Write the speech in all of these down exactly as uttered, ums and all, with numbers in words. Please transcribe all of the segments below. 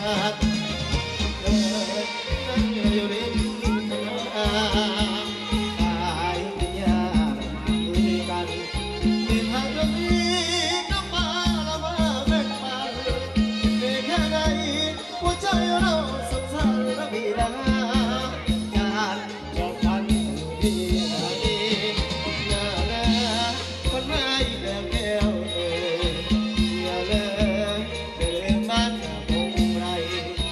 ดเกิดนั่งอยู่ริมถนนกายวิญญาณคุยกันมีทางเรื่องนี้น้ำมาละมาแบ่งปันมีแค่ไหนหัวใจเราสุขสันต์และมีดาการจบกันที่ไหนหน้าหน้าคนไม่แบบแก้วเอ่ยอย่าเลยเดินบ้านคงไร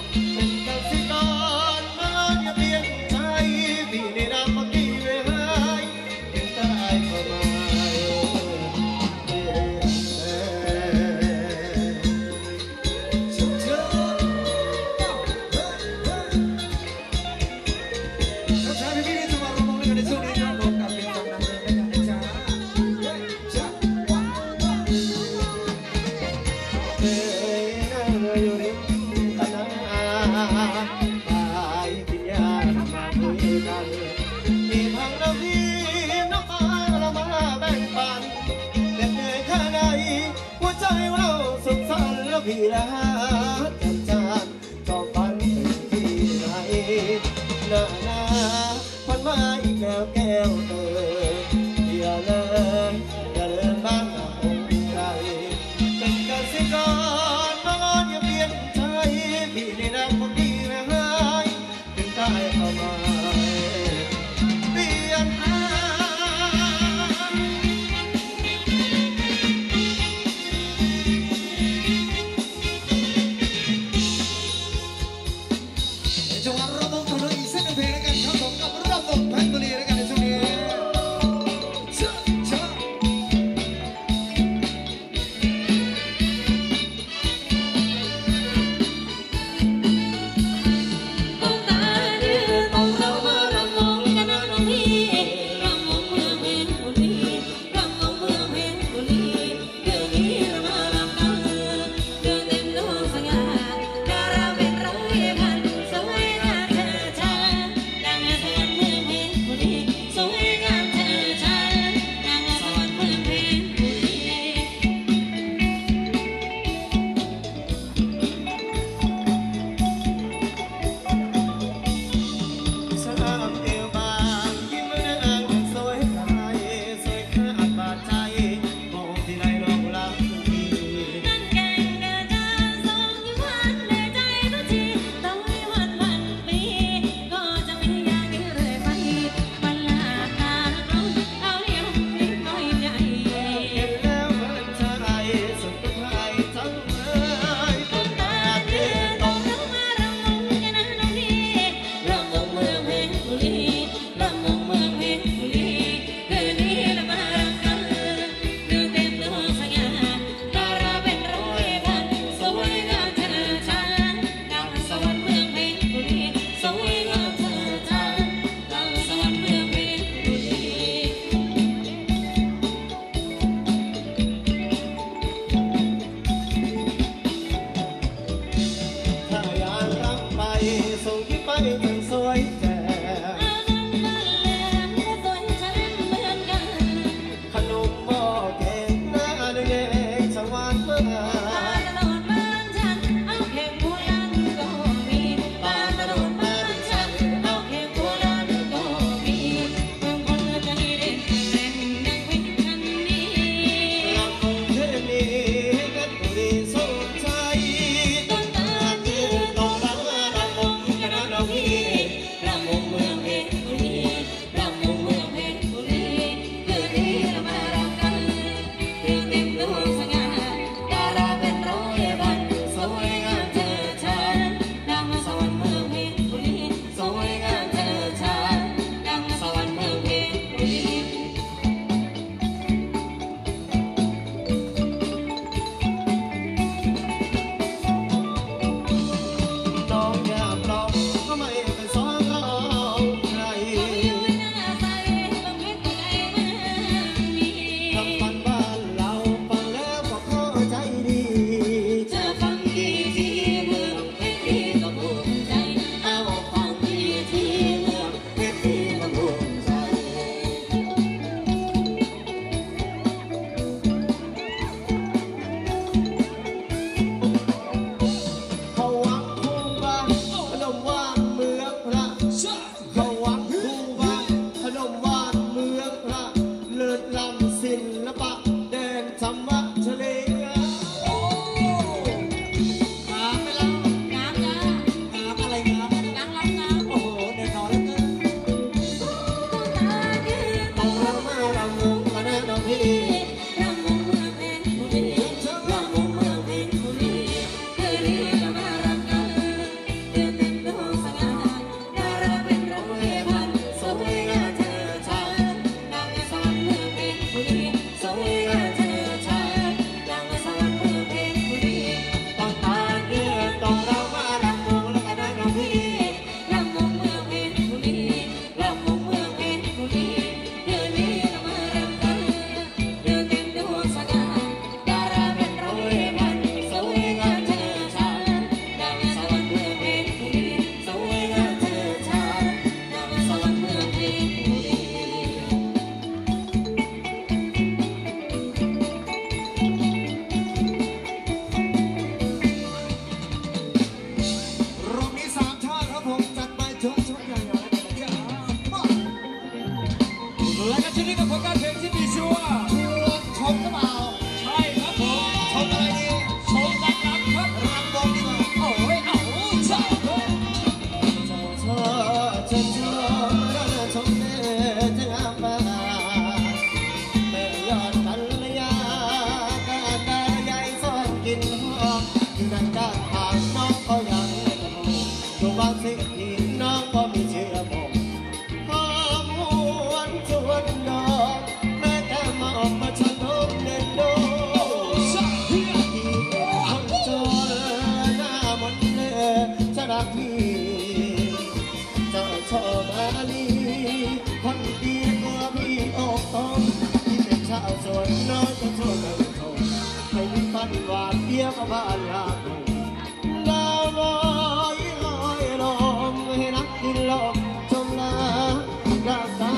ว่าสิ่งที่น้องก็มีเชื่อบอกหอมหวนชวนดอกแม้แต่มาออกมาชนกเด่นโดที่เป็นคนจนหน้ามนต์เล่จะรักพี่เจ้าชอบมาลีคนดีกว่าพี่ออกต้องที่เป็นชาวสวนน้อยก็ชวนกันชมให้มีฝันหวานเดียวกับบ้านลาโกดาวลอยลอยลมให้นักดินลมจมลารักตา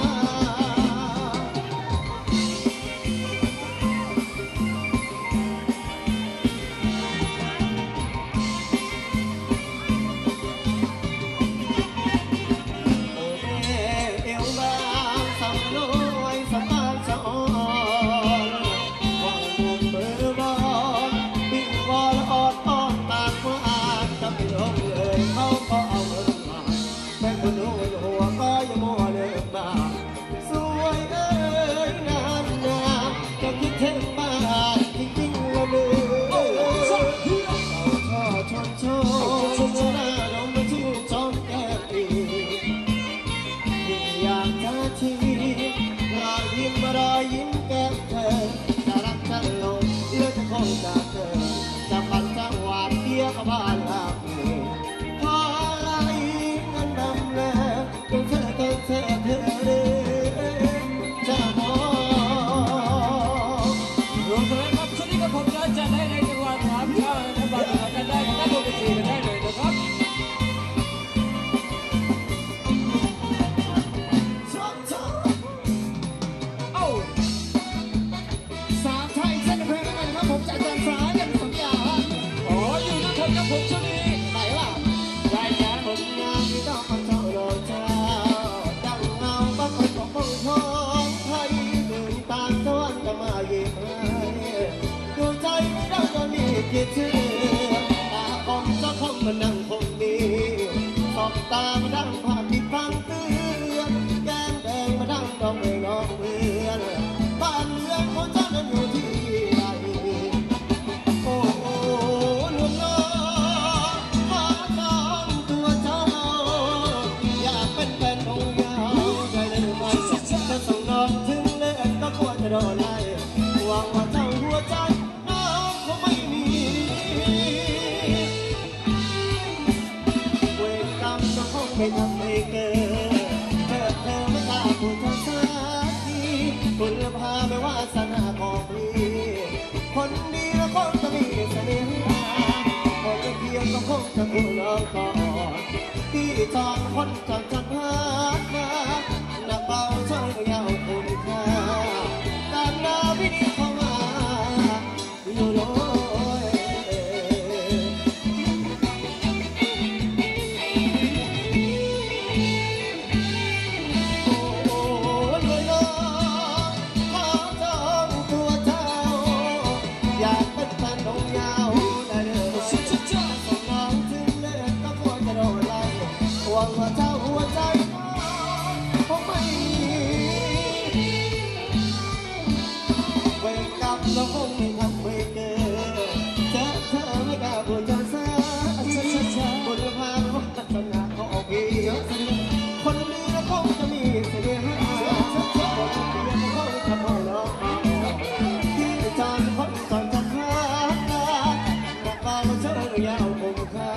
ตามาดังผ่านที่ฟังเตือนแก้มแดงมาดังดองเลยน้องเพื่อนบ้านเรือนของเจ้านั้นอยู่ที่ไหนโอ้โหหนุ่มน้องขอจองตัวเจ้าอยากเป็นแฟนของยาวได้เลยไหมจะส่งน้องถึงเล่นก็ควรจะโดนไล่หวังว่าเจ้าหัวใจน้องคงไม่มีไม่ทำไม่เกินเธอเธอไม่กล้าพูดภาษาทีคุณพาไม่ว่าสนาของพี่คนดีและคนจะมีเสน่ห์คนจะเพียงก็คงจะพูดน้องก่อนพี่จอนคนจังจังหาหนักเบาเชิงยาวคุณค่าการนาพี่นี้เข้ามาอยู่โดว่าเจ้าหัวใจน้องคงไม่เวรกรรมเราคงไม่ทำไม่เกินเธอเธอไม่กล้าพูดจาสักคนพาไม่ว่าศาสนาของพี่คนดีเราคงจะมีเสน่ห์คนดีเราคงจะมองน้องที่จานคนจอนจะฆ่าแต่เบาเชิงยาวคงค่า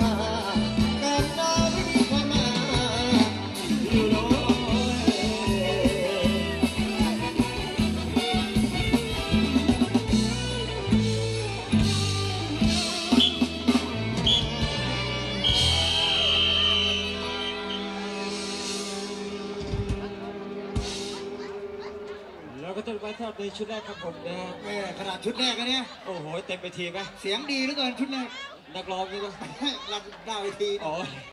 แล้วก็ต้นไม้ทอดในชุดแรกครับผมนะฮะแม่ขนาดชุดแรกกันเนี่ยโอ้โหเต็มไปทีไหมเสียงดีเหลือเกินชุดแรกนักร้องนี่ก็รับหน้าเวทีอ๋อ